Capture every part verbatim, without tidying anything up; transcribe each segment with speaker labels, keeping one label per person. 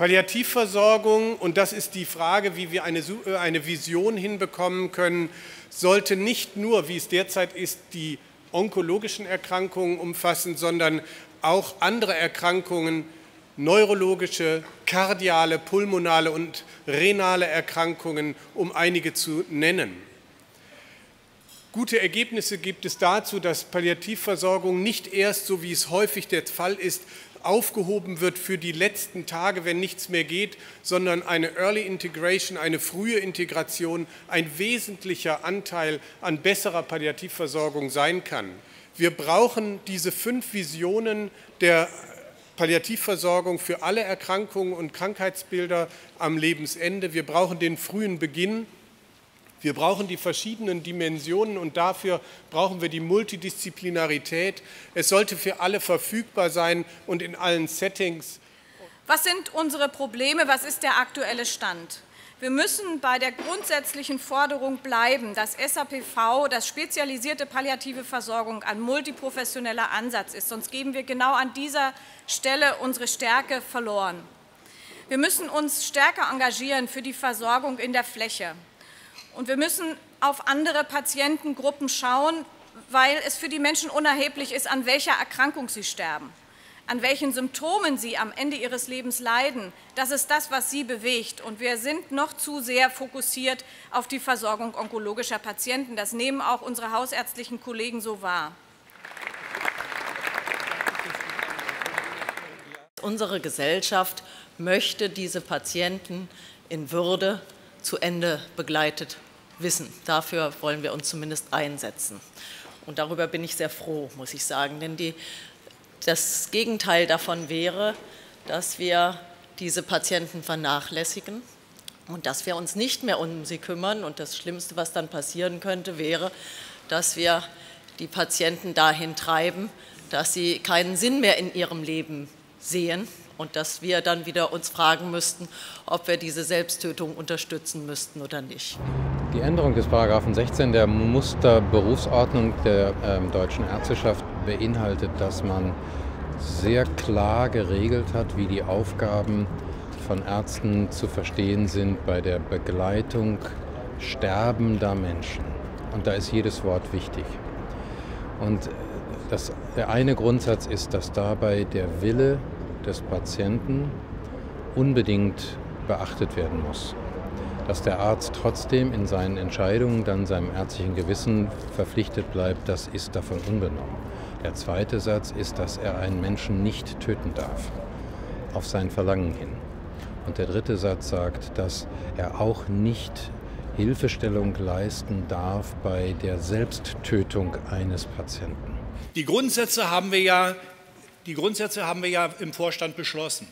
Speaker 1: Palliativversorgung, und das ist die Frage, wie wir eine, eine Vision hinbekommen können, sollte nicht nur, wie es derzeit ist, die onkologischen Erkrankungen umfassen, sondern auch andere Erkrankungen, neurologische, kardiale, pulmonale und renale Erkrankungen, um einige zu nennen. Gute Ergebnisse gibt es dazu, dass Palliativversorgung nicht erst, so wie es häufig der Fall ist, aufgehoben wird für die letzten Tage, wenn nichts mehr geht, sondern eine Early Integration, eine frühe Integration, ein wesentlicher Anteil an besserer Palliativversorgung sein kann. Wir brauchen diese fünf Visionen der Palliativversorgung für alle Erkrankungen und Krankheitsbilder am Lebensende. Wir brauchen den frühen Beginn. Wir brauchen die verschiedenen Dimensionen und dafür brauchen wir die Multidisziplinarität. Es sollte für alle verfügbar sein und in allen Settings.
Speaker 2: Was sind unsere Probleme? Was ist der aktuelle Stand? Wir müssen bei der grundsätzlichen Forderung bleiben, dass S A P V, das spezialisierte palliative Versorgung, ein multiprofessioneller Ansatz ist. Sonst geben wir genau an dieser Stelle unsere Stärke verloren. Wir müssen uns stärker engagieren für die Versorgung in der Fläche. Und wir müssen auf andere Patientengruppen schauen, weil es für die Menschen unerheblich ist, an welcher Erkrankung sie sterben, an welchen Symptomen sie am Ende ihres Lebens leiden. Das ist das, was sie bewegt. Und wir sind noch zu sehr fokussiert auf die Versorgung onkologischer Patienten. Das nehmen auch unsere hausärztlichen Kollegen so wahr.
Speaker 3: Unsere Gesellschaft möchte diese Patienten in Würde zu Ende begleitet wissen. Dafür wollen wir uns zumindest einsetzen. Und darüber bin ich sehr froh, muss ich sagen. Denn die, das Gegenteil davon wäre, dass wir diese Patienten vernachlässigen und dass wir uns nicht mehr um sie kümmern. Und das Schlimmste, was dann passieren könnte, wäre, dass wir die Patienten dahin treiben, dass sie keinen Sinn mehr in ihrem Leben sehen. Und dass wir dann wieder uns fragen müssten, ob wir diese Selbsttötung unterstützen müssten oder nicht.
Speaker 4: Die Änderung des Paragraphen sechzehn der Musterberufsordnung der äh, Deutschen Ärzteschaft beinhaltet, dass man sehr klar geregelt hat, wie die Aufgaben von Ärzten zu verstehen sind bei der Begleitung sterbender Menschen. Und da ist jedes Wort wichtig. Und das, der eine Grundsatz ist, dass dabei der Wille des Patienten unbedingt beachtet werden muss. Dass der Arzt trotzdem in seinen Entscheidungen dann seinem ärztlichen Gewissen verpflichtet bleibt, das ist davon unbenommen. Der zweite Satz ist, dass er einen Menschen nicht töten darf, auf sein Verlangen hin. Und der dritte Satz sagt, dass er auch nicht Hilfestellung leisten darf bei der Selbsttötung eines Patienten.
Speaker 5: Die Grundsätze haben wir ja Die Grundsätze haben wir ja im Vorstand beschlossen.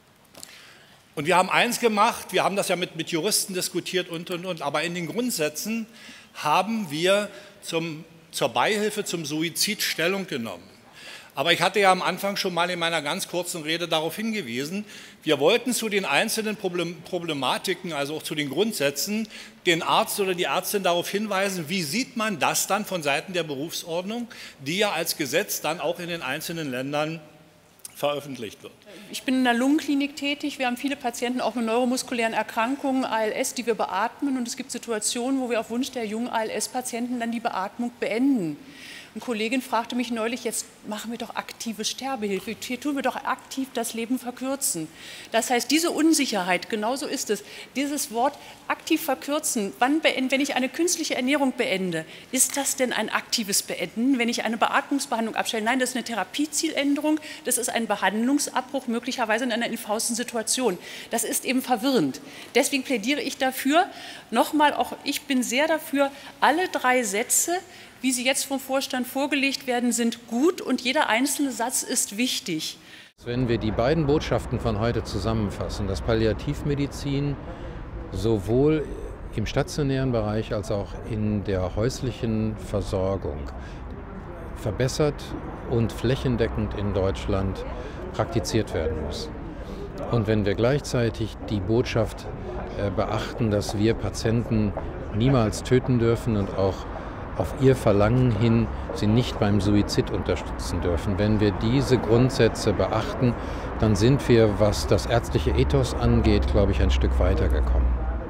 Speaker 5: Und wir haben eins gemacht, wir haben das ja mit, mit Juristen diskutiert und, und, und, aber in den Grundsätzen haben wir zum, zur Beihilfe zum Suizid Stellung genommen. Aber ich hatte ja am Anfang schon mal in meiner ganz kurzen Rede darauf hingewiesen, wir wollten zu den einzelnen Problematiken, also auch zu den Grundsätzen, den Arzt oder die Ärztin darauf hinweisen, wie sieht man das dann von Seiten der Berufsordnung, die ja als Gesetz dann auch in den einzelnen Ländern veröffentlicht wird.
Speaker 6: Ich bin in der Lungenklinik tätig. Wir haben viele Patienten auch mit neuromuskulären Erkrankungen, A L S, die wir beatmen. Und es gibt Situationen, wo wir auf Wunsch der jungen A L S-Patienten dann die Beatmung beenden. Eine Kollegin fragte mich neulich, jetzt machen wir doch aktive Sterbehilfe, hier tun wir doch aktiv das Leben verkürzen. Das heißt, diese Unsicherheit, genauso ist es, dieses Wort aktiv verkürzen, wann beenden, wenn ich eine künstliche Ernährung beende, ist das denn ein aktives Beenden, wenn ich eine Beatmungsbehandlung abstelle? Nein, das ist eine Therapiezieländerung, das ist ein Behandlungsabbruch, möglicherweise in einer infausten Situation. Das ist eben verwirrend. Deswegen plädiere ich dafür, nochmal, auch ich bin sehr dafür, alle drei Sätze, wie sie jetzt vom Vorstand vorgelegt werden, sind gut und jeder einzelne Satz ist wichtig.
Speaker 4: Wenn wir die beiden Botschaften von heute zusammenfassen, dass Palliativmedizin sowohl im stationären Bereich als auch in der häuslichen Versorgung verbessert und flächendeckend in Deutschland praktiziert werden muss. Und wenn wir gleichzeitig die Botschaft beachten, dass wir Patienten niemals töten dürfen und auch auf ihr Verlangen hin sie nicht beim Suizid unterstützen dürfen. Wenn wir diese Grundsätze beachten, dann sind wir, was das ärztliche Ethos angeht, glaube ich, ein Stück weiter gekommen.